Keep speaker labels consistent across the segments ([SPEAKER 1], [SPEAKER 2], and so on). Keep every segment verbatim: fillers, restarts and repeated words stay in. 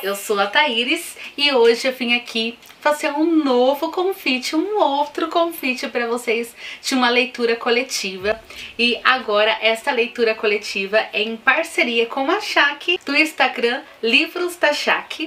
[SPEAKER 1] eu sou a Thaíris e hoje eu vim aqui fazer um novo convite, um outro convite para vocês de uma leitura coletiva. E agora essa leitura coletiva é em parceria com a Shaq, do Instagram Livros da Shaq.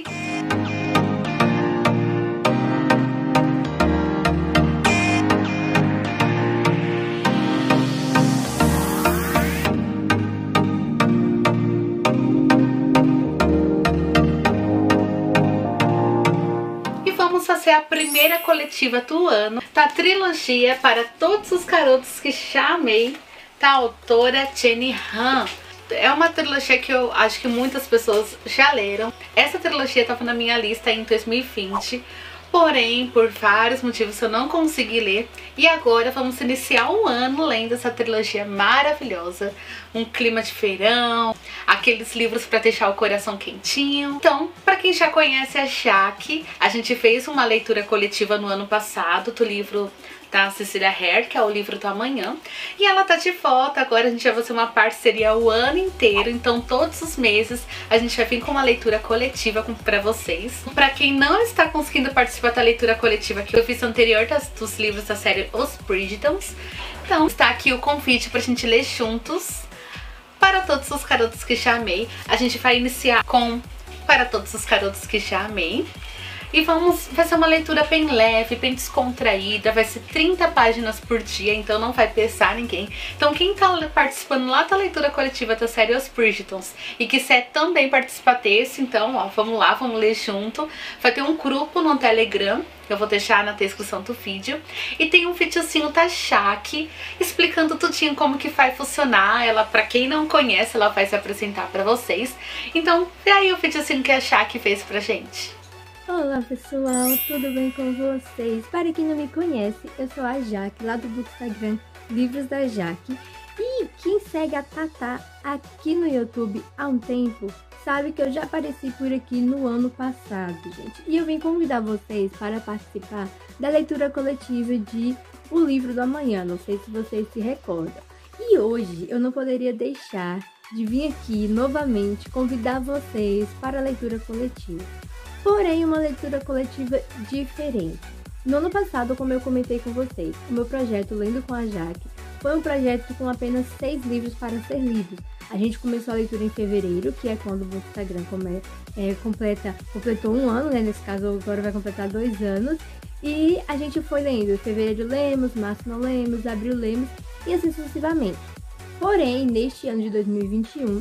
[SPEAKER 1] Vamos fazer a primeira coletiva do ano da trilogia Para Todos os Garotos que Já Amei, da autora Jenny Han. É uma trilogia que eu acho que muitas pessoas já leram. Essa trilogia estava na minha lista em dois mil e vinte, porém, por vários motivos eu não consegui ler. E agora vamos iniciar o ano lendo essa trilogia maravilhosa. Um clima de verão, aqueles livros para deixar o coração quentinho. Então, para quem já conhece a Shaq, a gente fez uma leitura coletiva no ano passado do livro da Cecília Hare, que é o livro do Amanhã. E ela tá de volta, agora a gente vai fazer uma parceria o ano inteiro, então todos os meses a gente vai vir com uma leitura coletiva pra vocês. Pra quem não está conseguindo participar da leitura coletiva que eu fiz anterior das, dos livros da série Os Bridgertons, então está aqui o convite pra gente ler juntos Para Todos os Garotos que Já Amei. A gente vai iniciar com Para Todos os Garotos que Já Amei. E vamos fazer uma leitura bem leve, bem descontraída, vai ser trinta páginas por dia, então não vai pesar ninguém. Então quem tá participando lá da leitura coletiva da série Os Bridgertons e quiser também participar desse, então ó, vamos lá, vamos ler junto. Vai ter um grupo no Telegram, que eu vou deixar na descrição do vídeo. E tem um videozinho da Shaq explicando tudinho como que vai funcionar. Ela, pra quem não conhece, ela vai se apresentar pra vocês. Então vê aí o videozinho que a Shaq fez pra gente.
[SPEAKER 2] Olá pessoal, tudo bem com vocês? Para quem não me conhece, eu sou a Jaque, lá do Instagram Livros da Jaque. E quem segue a Tatá aqui no YouTube há um tempo, sabe que eu já apareci por aqui no ano passado, gente. E eu vim convidar vocês para participar da leitura coletiva de O Livro do Amanhã, não sei se vocês se recordam. E hoje eu não poderia deixar de vir aqui novamente convidar vocês para a leitura coletiva. Porém, uma leitura coletiva diferente. No ano passado, como eu comentei com vocês, o meu projeto Lendo com a Jaque foi um projeto com apenas seis livros para ser lidos. A gente começou a leitura em fevereiro, que é quando o Instagram come, é, completa, completou um ano, né? Nesse caso, agora vai completar dois anos. E a gente foi lendo. Em fevereiro lemos, março não lemos, abril lemos e assim sucessivamente. Porém, neste ano de dois mil e vinte e um,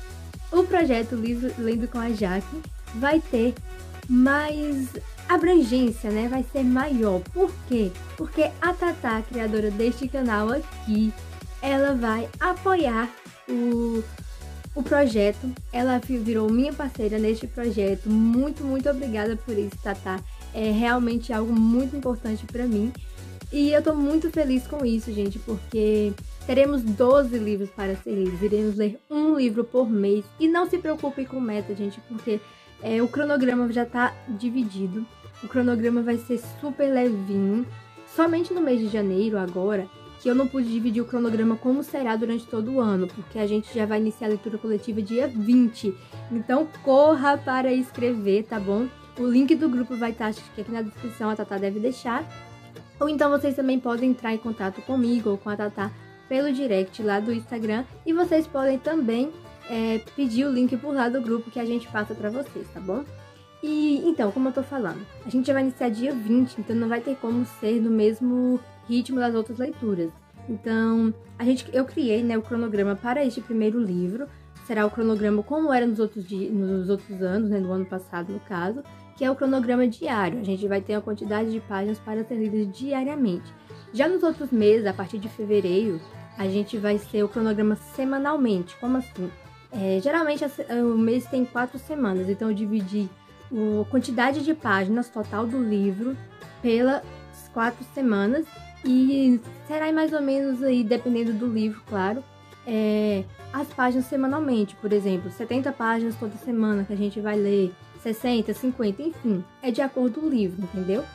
[SPEAKER 2] o projeto Livro Lendo com a Jaque vai ter mais abrangência, né? Vai ser maior. Por quê? Porque a Tatá, criadora deste canal aqui, ela vai apoiar o, o projeto. Ela virou minha parceira neste projeto. Muito, muito obrigada por isso, Tatá. É realmente algo muito importante para mim. E eu tô muito feliz com isso, gente, porque teremos doze livros para ser lidos. Iremos ler um livro por mês. E não se preocupe com meta, gente, porque É, o cronograma já tá dividido, o cronograma vai ser super levinho, somente no mês de janeiro agora, que eu não pude dividir o cronograma como será durante todo o ano, porque a gente já vai iniciar a leitura coletiva dia vinte, então corra para escrever, tá bom? O link do grupo vai estar aqui na descrição, a Tatá deve deixar, ou então vocês também podem entrar em contato comigo ou com a Tatá pelo direct lá do Instagram, e vocês podem também É, pedir o link por lá do grupo que a gente passa pra vocês, tá bom? E então, como eu tô falando, a gente já vai iniciar dia vinte, então não vai ter como ser no mesmo ritmo das outras leituras. Então, a gente, eu criei, né, o cronograma para este primeiro livro. Será o cronograma como era nos outros, nos outros anos, né, no ano passado no caso, que é o cronograma diário. A gente vai ter uma quantidade de páginas para ser lidas diariamente. Já nos outros meses, a partir de fevereiro, a gente vai ser o cronograma semanalmente. Como assim? É, geralmente o mês tem quatro semanas, então eu dividi a quantidade de páginas total do livro pelas quatro semanas e será mais ou menos aí, dependendo do livro, claro, é, as páginas semanalmente. Por exemplo, setenta páginas toda semana que a gente vai ler, sessenta, cinquenta, enfim, é de acordo com o livro, entendeu?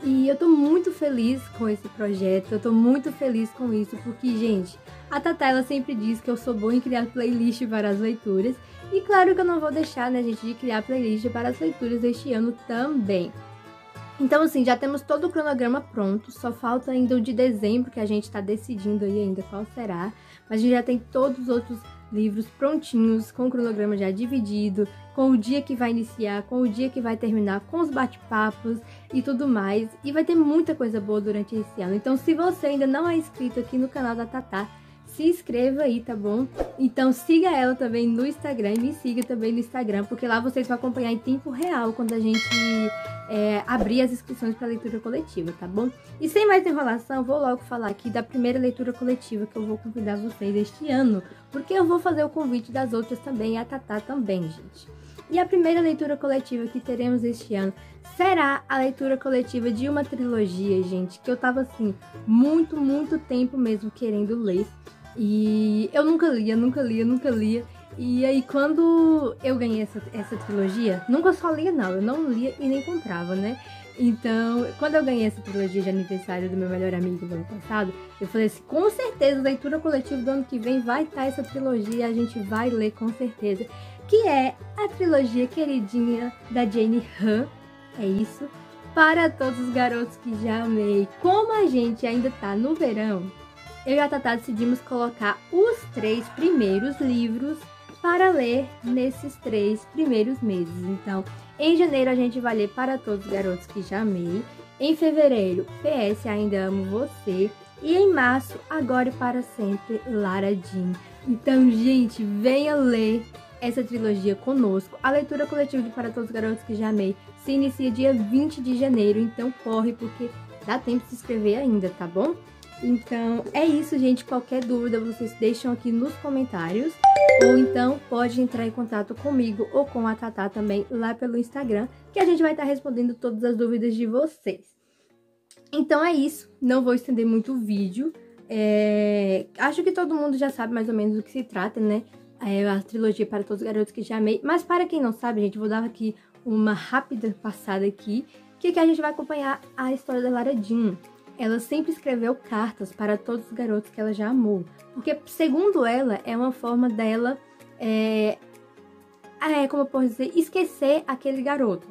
[SPEAKER 2] E eu tô muito feliz com esse projeto, eu tô muito feliz com isso, porque, gente, a Tatá, ela sempre diz que eu sou boa em criar playlist para as leituras. E claro que eu não vou deixar, né, gente, de criar playlist para as leituras este ano também. Então, assim, já temos todo o cronograma pronto, só falta ainda o de dezembro, que a gente tá decidindo aí ainda qual será. Mas a gente já tem todos os outros livros prontinhos, com o cronograma já dividido, com o dia que vai iniciar, com o dia que vai terminar, com os bate-papos e tudo mais. E vai ter muita coisa boa durante esse ano. Então, se você ainda não é inscrito aqui no canal da Tatá, se inscreva aí, tá bom? Então siga ela também no Instagram e me siga também no Instagram, porque lá vocês vão acompanhar em tempo real quando a gente é, abrir as inscrições para leitura coletiva, tá bom? E sem mais enrolação, vou logo falar aqui da primeira leitura coletiva que eu vou convidar vocês este ano, porque eu vou fazer o convite das outras também e a Tatá também, gente. E a primeira leitura coletiva que teremos este ano será a leitura coletiva de uma trilogia, gente, que eu tava assim, muito, muito tempo mesmo querendo ler. E eu nunca lia, nunca lia, nunca lia. E aí quando eu ganhei essa, essa trilogia, nunca só lia não, eu não lia e nem comprava, né? Então, quando eu ganhei essa trilogia de aniversário do meu melhor amigo do ano passado, eu falei assim, com certeza, leitura coletiva do ano que vem vai estar essa trilogia e a gente vai ler com certeza. Que é a trilogia queridinha da Jenny Han, é isso, para todos os garotos que já amei. Como a gente ainda tá no verão, eu e a Tatá decidimos colocar os três primeiros livros para ler nesses três primeiros meses. Então, em janeiro a gente vai ler Para Todos os Garotos que Já Amei. Em fevereiro, P S Ainda Amo Você. E em março, Agora e Para Sempre, Lara Jean. Então, gente, venha ler essa trilogia conosco. A leitura coletiva de Para Todos os Garotos que Já Amei se inicia dia vinte de janeiro. Então, corre, porque dá tempo de se inscrever ainda, tá bom? Então, é isso, gente. Qualquer dúvida, vocês deixam aqui nos comentários. Ou então, pode entrar em contato comigo ou com a Tatá também lá pelo Instagram, que a gente vai estar respondendo todas as dúvidas de vocês. Então, é isso. Não vou estender muito o vídeo. É... Acho que todo mundo já sabe mais ou menos do que se trata, né? É a trilogia Para Todos os Garotos que Já Amei. Mas para quem não sabe, gente, vou dar aqui uma rápida passada aqui, que, que a gente vai acompanhar a história da Lara Jean. Ela sempre escreveu cartas para todos os garotos que ela já amou. Porque, segundo ela, é uma forma dela, é, é, como eu posso dizer, esquecer aquele garoto.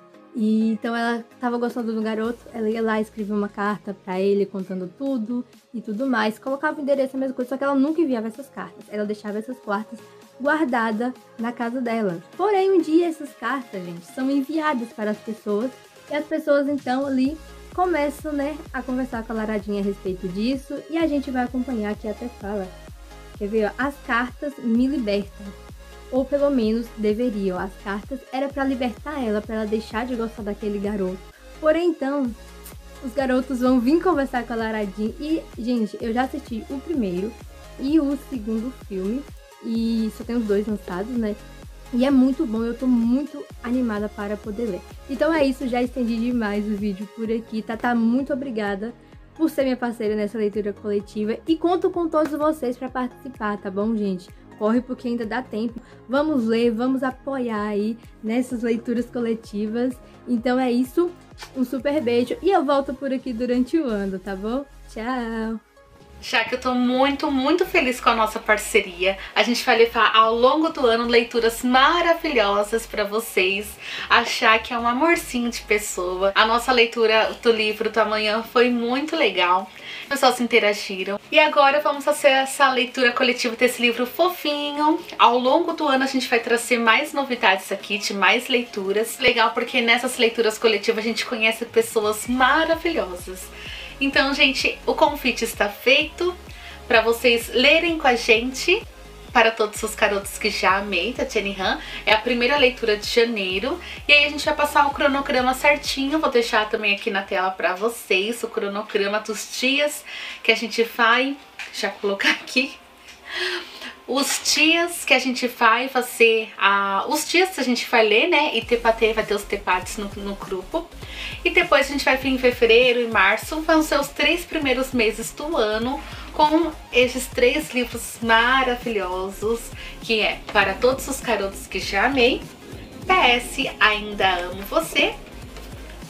[SPEAKER 2] E, então, ela estava gostando do garoto, ela ia lá e escrevia uma carta para ele, contando tudo e tudo mais. Colocava o endereço, a mesma coisa, só que ela nunca enviava essas cartas. Ela deixava essas cartas guardadas na casa dela. Porém, um dia essas cartas, gente, são enviadas para as pessoas. E as pessoas, então, ali começam, né, a conversar com a Lara Jean a respeito disso, e a gente vai acompanhar aqui até fala, quer ver, ó, as cartas me libertam, ou pelo menos deveriam, as cartas era para libertar ela, para ela deixar de gostar daquele garoto. Porém, então, os garotos vão vir conversar com a Lara Jean, e, gente, eu já assisti o primeiro e o segundo filme, e só tem os dois lançados, né? E é muito bom, eu tô muito animada para poder ler. Então é isso, já estendi demais o vídeo por aqui. Tatá, muito obrigada por ser minha parceira nessa leitura coletiva. E conto com todos vocês para participar, tá bom, gente? Corre porque ainda dá tempo. Vamos ler, vamos apoiar aí nessas leituras coletivas. Então é isso, um super beijo. E eu volto por aqui durante o ano, tá bom? Tchau!
[SPEAKER 1] Já que eu tô muito, muito feliz com a nossa parceria, a gente vai levar ao longo do ano leituras maravilhosas pra vocês. Achar que é um amorzinho de pessoa. A nossa leitura do livro do amanhã foi muito legal. As pessoas se interagiram. E agora vamos fazer essa leitura coletiva desse livro fofinho. Ao longo do ano a gente vai trazer mais novidades aqui, de mais leituras. Legal porque nessas leituras coletivas a gente conhece pessoas maravilhosas. Então, gente, o convite está feito para vocês lerem com a gente Para Todos os Garotos que Já Amei, da Jenny Han. É a primeira leitura de janeiro. E aí a gente vai passar o cronograma certinho. Vou deixar também aqui na tela para vocês o cronograma dos dias que a gente vai... Já colocar aqui... Os dias que a gente vai fazer, a, os dias que a gente vai ler, né, e debater, vai ter os debates no, no grupo. E depois a gente vai vir em fevereiro e março, vão ser os três primeiros meses do ano com esses três livros maravilhosos, que é Para Todos os Garotos que Já Amei, P S Ainda Amo Você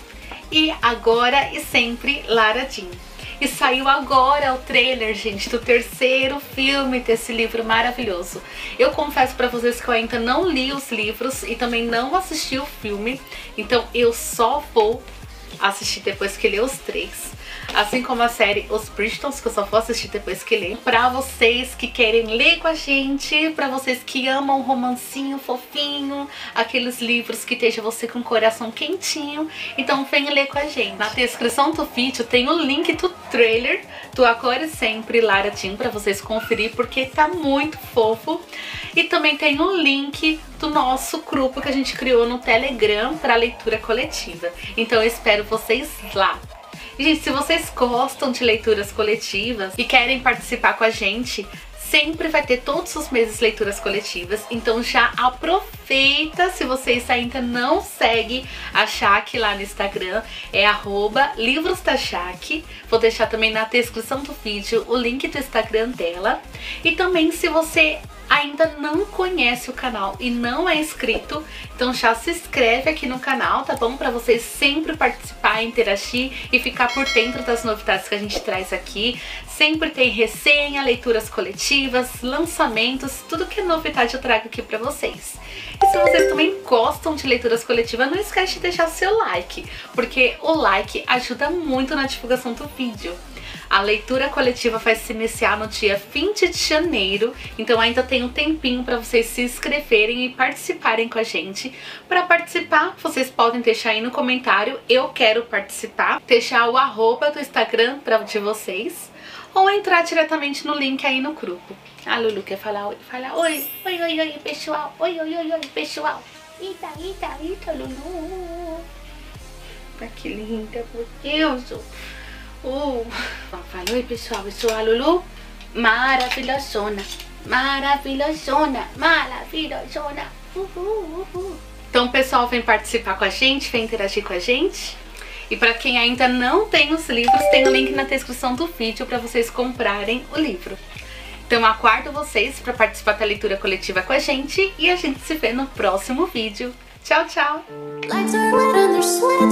[SPEAKER 1] e Agora e Sempre Lara Jean. E saiu agora o trailer, gente, do terceiro filme desse livro maravilhoso. Eu confesso pra vocês que eu ainda não li os livros e também não assisti o filme, então eu só vou assistir depois que ler os três. Assim como a série Os Bridgertons, que eu só vou assistir depois que ler. Pra vocês que querem ler com a gente, pra vocês que amam um romancinho fofinho, aqueles livros que deixam você com o coração quentinho, então vem ler com a gente. Na descrição do vídeo tem o link do trailer do Agora e Sempre Lara Jean pra vocês conferir, porque tá muito fofo. E também tem o link do nosso grupo que a gente criou no Telegram para leitura coletiva. Então eu espero vocês lá. E, gente, se vocês gostam de leituras coletivas e querem participar com a gente, sempre vai ter todos os meses leituras coletivas, então já aproveita. Se vocês ainda não seguem a Jaque lá no Instagram, é arroba livros da Jaque. Vou deixar também na descrição do vídeo o link do Instagram dela. E também, se você ainda não conhece o canal e não é inscrito, então já se inscreve aqui no canal, tá bom? Pra vocês sempre participar, interagir e ficar por dentro das novidades que a gente traz aqui. Sempre tem resenha, leituras coletivas, lançamentos, tudo que é novidade eu trago aqui pra vocês. E se vocês também gostam de leituras coletivas, não esquece de deixar seu like, porque o like ajuda muito na divulgação do vídeo. A leitura coletiva vai se iniciar no dia vinte de janeiro, então ainda tem um tempinho para vocês se inscreverem e participarem com a gente. Para participar, vocês podem deixar aí no comentário, eu quero participar, deixar o arroba do Instagram pra, de vocês, ou entrar diretamente no link aí no grupo. A Lulu quer falar oi, fala oi, oi, oi, oi, pessoal, oi, oi, oi, oi, pessoal. Eita, eita, eita, Lulu. Ah, que linda, meu Deus. Uh. Fala oi, pessoal, eu sou a Lulu, maravilhosona, maravilhosona, maravilhosona. Uhul, uhul. Então, pessoal, vem participar com a gente, vem interagir com a gente. E para quem ainda não tem os livros, tem o link na descrição do vídeo para vocês comprarem o livro. Então, aguardo vocês para participar da leitura coletiva com a gente e a gente se vê no próximo vídeo. Tchau, tchau!